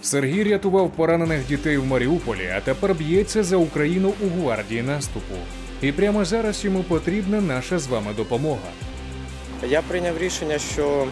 Сергій рятував поранених дітей в Маріуполі, а тепер б'ється за Україну у гвардії наступу. І прямо зараз йому потрібна наша з вами допомога. Я прийняв рішення, що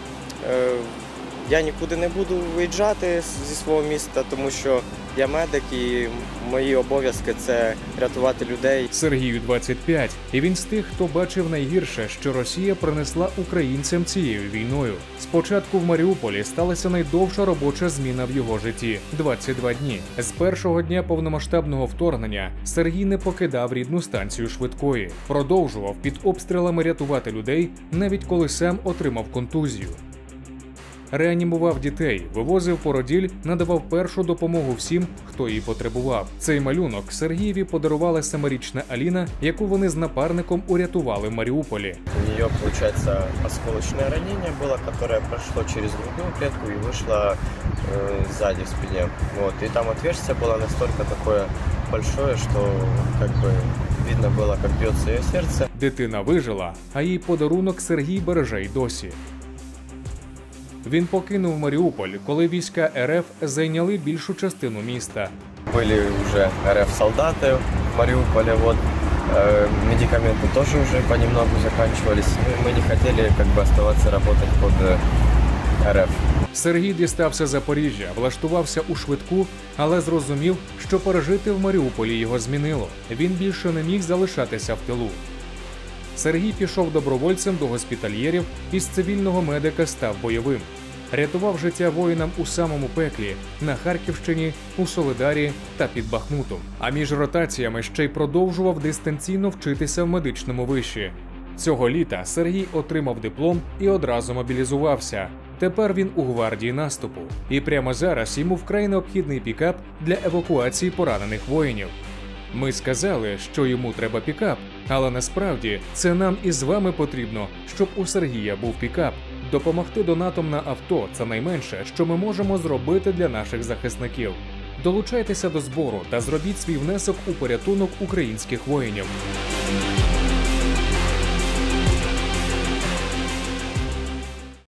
я нікуди не буду виїжджати зі свого міста, тому що я медик і мої обов'язки – це рятувати людей. Сергію 25, і він з тих, хто бачив найгірше, що Росія принесла українцям цією війною. Спочатку в Маріуполі сталася найдовша робоча зміна в його житті – 22 дні. З першого дня повномасштабного вторгнення Сергій не покидав рідну станцію швидкої. Продовжував під обстрілами рятувати людей, навіть коли сам отримав контузію. Реанімував дітей, вивозив породіль, надавав першу допомогу всім, хто її потребував. Цей малюнок Сергієві подарувала 7-річна Аліна, яку вони з напарником урятували в Маріуполі. У неї, виходить, осколочне ранення було, яке пройшло через грудну клітку і вийшло ззаді в спині. Вот. І там отверстие було настільки таке велике, що видно було, як б'ється її серце. Дитина вижила, а її подарунок Сергій береже й досі. Він покинув Маріуполь, коли війська РФ зайняли більшу частину міста. Були вже РФ-солдати в Маріуполі, медикаменти теж вже понемногу закінчувалися. Ми не хотіли залишатися працювати під РФ. Сергій дістався Запоріжжя, влаштувався у швидку, але зрозумів, що пережити в Маріуполі його змінило. Він більше не міг залишатися в тилу. Сергій пішов добровольцем до госпітальєрів і з цивільного медика став бойовим. Рятував життя воїнам у самому пеклі – на Харківщині, у Солидарі та під Бахмутом. А між ротаціями ще й продовжував дистанційно вчитися в медичному виші. Цього літа Сергій отримав диплом і одразу мобілізувався. Тепер він у гвардії наступу. І прямо зараз йому вкрай необхідний пікап для евакуації поранених воїнів. Ми сказали, що йому треба пікап, але насправді це нам із вами потрібно, щоб у Сергія був пікап. Допомогти донатом на авто – це найменше, що ми можемо зробити для наших захисників. Долучайтеся до збору та зробіть свій внесок у порятунок українських воїнів.